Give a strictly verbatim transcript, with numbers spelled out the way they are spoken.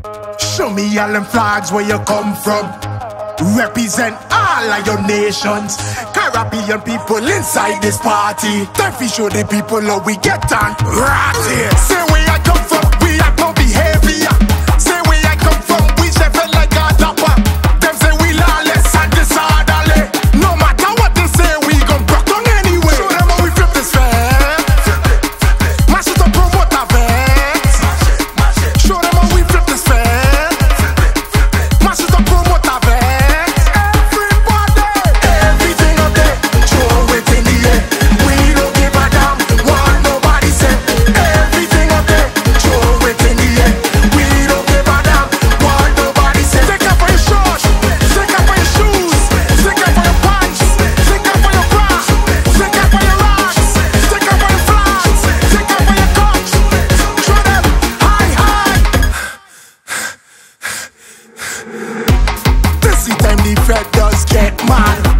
Show me all them flags where you come from. Represent all of your nations. Caribbean people inside this party. Time to show the people how we get on. Right here. Say where I come from, we have no behavior. Say where I come from, we chef it like a dapper. Them say we lawless and disorderly. No matter what they say, we gon' broke on anyway. Show them how we flip this fair. Mash it up, promote a vet. Show them how we flip this fair. Mash it up, promote a vet. This time the Fed does get mad.